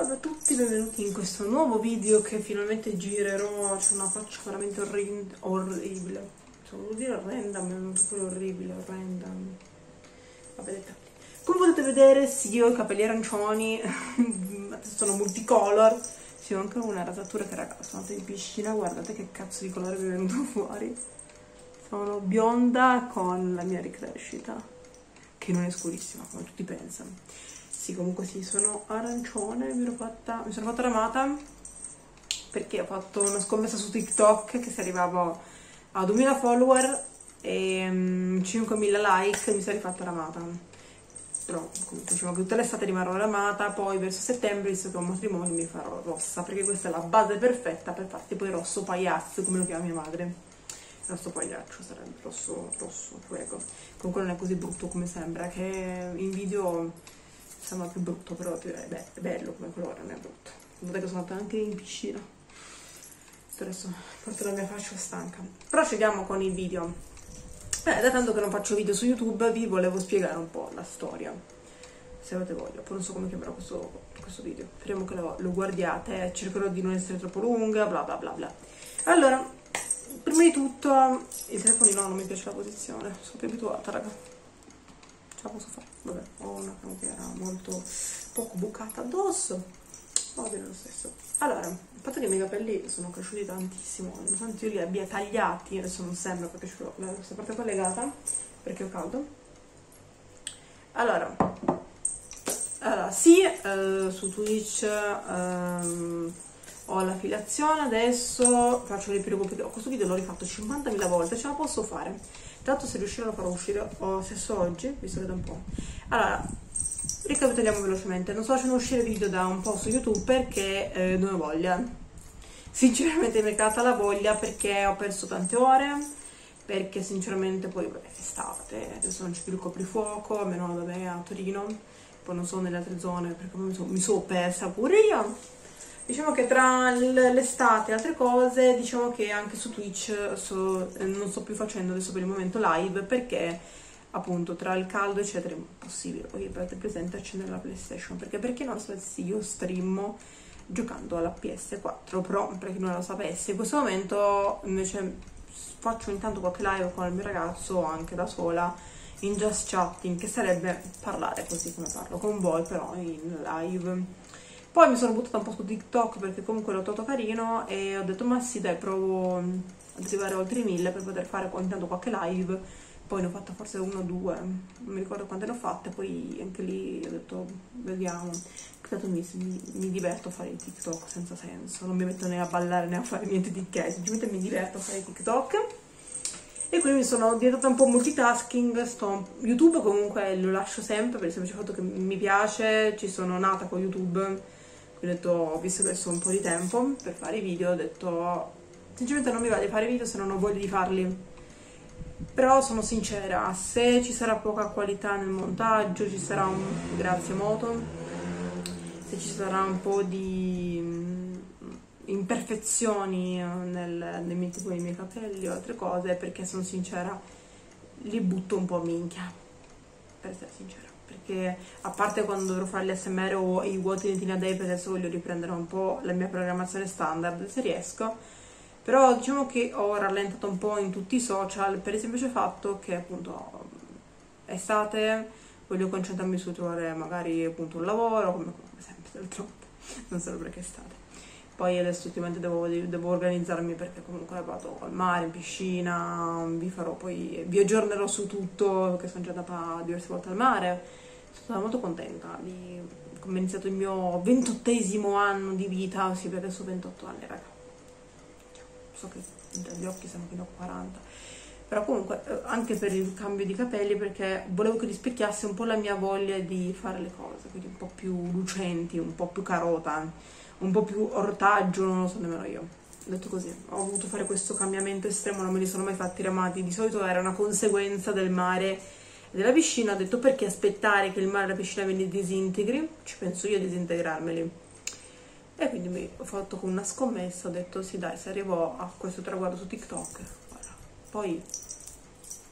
Salve a tutti, benvenuti in questo nuovo video che finalmente girerò. C'è una faccia veramente orribile. Cioè, vuol dire orrenda, ma è venuto pure orribile, orrenda. Vabbè, dettagli. Come potete vedere, sì, ho i capelli arancioni, adesso sono multicolor. Sì, ho anche una rasatura che, raga, sono andata in piscina, guardate che cazzo di colore mi è venuto fuori. Sono bionda con la mia ricrescita, che non è scurissima, come tutti pensano. Sì, comunque sì, sono arancione, mi sono fatta ramata perché ho fatto una scommessa su TikTok che se arrivavo a 2000 follower e 5000 like mi sarei rifatta ramata. Però comunque diciamo che tutta l'estate rimarrò ramata, poi verso settembre, visto che ho un matrimonio, mi farò rossa, perché questa è la base perfetta per farti poi rosso pagliazzo, come lo chiama mia madre. Rosso pagliaccio sarebbe, rosso fuego. Comunque non è così brutto come sembra, che in video sembra più brutto, però beh, è bello come colore, non è brutto. Guardate che sono andata anche in piscina. Adesso porto la mia faccia stanca. Però scendiamo con il video. Da tanto che non faccio video su YouTube, vi volevo spiegare un po' la storia, se avete voglia. Poi non so come chiamerò questo video. Speriamo che lo guardiate. Cercherò di non essere troppo lunga, bla bla bla bla. Allora, prima di tutto, il telefonino non mi piace la posizione. Sono più abituata, raga. Ce la posso fare. Vabbè, ho una canottiera molto poco bucata addosso, va bene lo stesso. Allora, il fatto che i miei capelli sono cresciuti tantissimo, nonostante io li abbia tagliati, adesso non sembra perché ce l'ho questa parte qua legata, perché ho caldo. Allora sì, su Twitch ho l'affiliazione, adesso faccio le prego perché questo video l'ho rifatto 50.000 volte, ce la posso fare. Tanto se riuscirò lo farò uscire o stesso oggi, visto che da un po'. Allora, ricapitoliamo velocemente. Non sto facendo uscire video da un po' su YouTube perché non ho voglia. Sinceramente mi è calata la voglia perché ho perso tante ore, perché sinceramente poi vabbè, è estate, adesso non c'è più il coprifuoco, almeno da me a Torino, poi non so nelle altre zone perché mi sono persa pure io. Diciamo che tra l'estate e altre cose, diciamo che anche su Twitch non sto più facendo adesso per il momento live perché appunto tra il caldo eccetera è impossibile. Poi avete presente accendere la PlayStation perché non so se io streamo giocando alla PS4 Pro, per chi non lo sapesse. In questo momento invece faccio intanto qualche live con il mio ragazzo o anche da sola in just chatting, che sarebbe parlare così come parlo con voi però in live. Poi mi sono buttata un po' su TikTok perché comunque l'ho trovato carino e ho detto ma sì dai, provo ad arrivare oltre i 1000 per poter fare intanto qualche live. Poi ne ho fatta forse 1 o 2, non mi ricordo quante ne ho fatte, poi anche lì ho detto vediamo. Tanto mi diverto a fare i TikTok senza senso, non mi metto né a ballare né a fare niente di che, semplicemente mi diverto a fare i TikTok. E quindi mi sono diventata un po' multitasking. YouTube comunque lo lascio sempre per il semplice fatto che mi piace, ci sono nata con YouTube. Ho detto, visto che adesso ho un po' di tempo per fare i video, ho detto sinceramente non mi va di fare video se non ho voglia di farli. Però sono sincera, se ci sarà poca qualità nel montaggio, ci sarà grazie moto, se ci sarà un po' di imperfezioni nei miei capelli o altre cose, perché sono sincera li butto un po' a minchia, per essere sincera. Perché a parte quando dovrò fare gli ASMR o i vuoti di Tina Day, perché adesso voglio riprendere un po' la mia programmazione standard se riesco, però diciamo che ho rallentato un po' in tutti i social per il semplice fatto che appunto è estate, voglio concentrarmi su trovare magari appunto un lavoro, come sempre d'altronde, non solo perché è estate. Poi adesso ultimamente devo organizzarmi perché comunque vado al mare, in piscina, vi aggiornerò su tutto perché sono già andata diverse volte al mare. Sono stata molto contenta di come è iniziato il mio 28esimo anno di vita, sì, perché adesso ho 28 anni, raga. So che dagli occhi siamo fino a 40. Però comunque anche per il cambio di capelli, perché volevo che rispecchiasse un po' la mia voglia di fare le cose, quindi un po' più lucenti, un po' più carota, un po' più ortaggio, non lo so nemmeno io. Ho detto così, ho voluto fare questo cambiamento estremo, non me li sono mai fatti ramati, di solito era una conseguenza del mare e della piscina. Ho detto perché aspettare che il mare e la piscina me li disintegri, ci penso io a disintegrarmeli. E quindi ho fatto con una scommessa, ho detto sì dai, se arrivo a questo traguardo su TikTok, voilà. Poi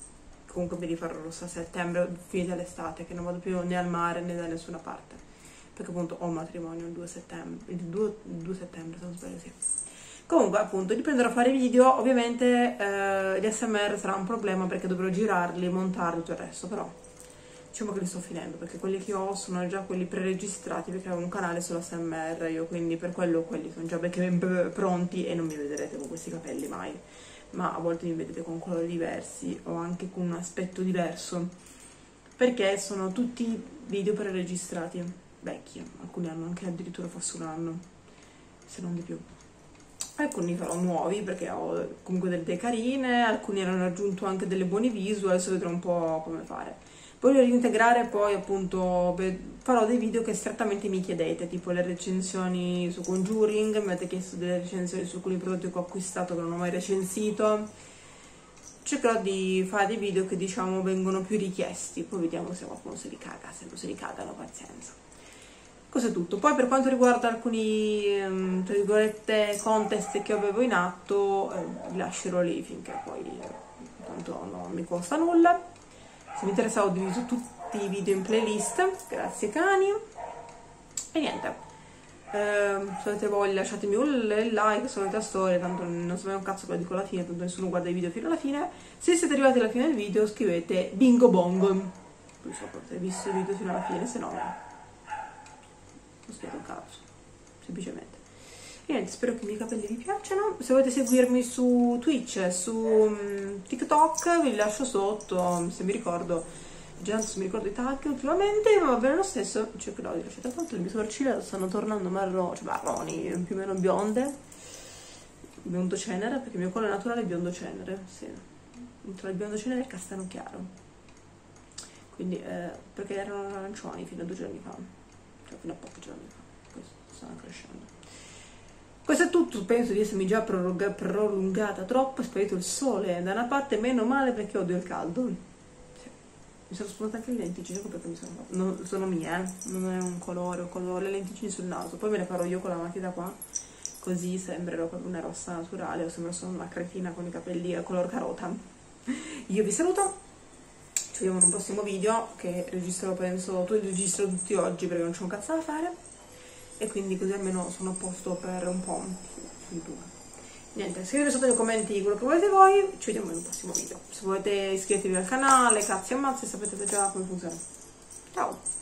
comunque mi rifarò rossa a settembre, finita l'estate, che non vado più né al mare né da nessuna parte. perché appunto ho un matrimonio il 2 settembre, il 2 settembre se non sbaglio, sì. Comunque appunto riprenderò a fare video, ovviamente gli ASMR sarà un problema perché dovrò girarli, montarli, tutto il resto, però diciamo che li sto finendo perché quelli che ho sono già quelli preregistrati perché avevo un canale solo ASMR io, quindi per quello quelli sono già ben pronti e non mi vedrete con questi capelli mai, ma a volte mi vedete con colori diversi o anche con un aspetto diverso perché sono tutti video preregistrati vecchi, alcuni hanno anche addirittura forse un anno, se non di più. Alcuni farò nuovi perché ho comunque delle idee carine, alcuni hanno aggiunto anche delle buone visual, adesso vedrò un po' come fare. Voglio reintegrare poi appunto, farò dei video che strettamente mi chiedete, tipo le recensioni su Conjuring, mi avete chiesto delle recensioni su alcuni prodotti che ho acquistato che non ho mai recensito. Cercherò di fare dei video che diciamo vengono più richiesti, poi vediamo se qualcuno se li caga, se non se li cagano, pazienza. Questo è tutto. Poi per quanto riguarda alcuni tra virgolette contest che avevo in atto, li lascerò lì finché poi tanto non mi costa nulla. Se vi interessa ho diviso tutti i video in playlist, grazie cani. E niente, se avete voglia lasciatemi un like, solita storia, tanto non so mai un cazzo che lo dico alla fine, tanto nessuno guarda i video fino alla fine. Se siete arrivati alla fine del video scrivete bingo bongo, non so se avete visto il video fino alla fine, se no non spiego un cazzo, semplicemente. E niente, spero che i miei capelli vi piacciono. Se volete seguirmi su Twitch, su TikTok, vi lascio sotto, se mi ricordo, già non so se mi ricordo i tag ultimamente, ma va bene lo stesso, cercherò di lasciare. Tra l'altro le mie sopracciglia stanno tornando marroni, più o meno bionde, biondo cenere, perché il mio colore naturale è biondo cenere, sì, tra il biondo cenere e il castano chiaro, quindi perché erano arancioni fino a 2 giorni fa, cioè fino a pochi giorni fa, questo stanno crescendo. Questo è tutto, penso di essermi già prolungata troppo, è sparito il sole da una parte, meno male perché odio il caldo. Sì. Mi sono spuntate anche le lenticine, ecco perché mi sono mie, non è un colore, ho le lenticine sul naso, poi me le farò io con la matita qua, così sembrerò proprio una rossa naturale, o sembra solo una cretina con i capelli a color carota. Io vi saluto, ci vediamo in un prossimo video, che registro tutti oggi perché non c'è un cazzo da fare. E quindi così almeno sono a posto per un po' su YouTube. Niente, scrivete sotto nei commenti quello che volete voi, ci vediamo in un prossimo video. Se volete iscrivetevi al canale, cazzi e ammazzi, sapete già come funziona. Ciao!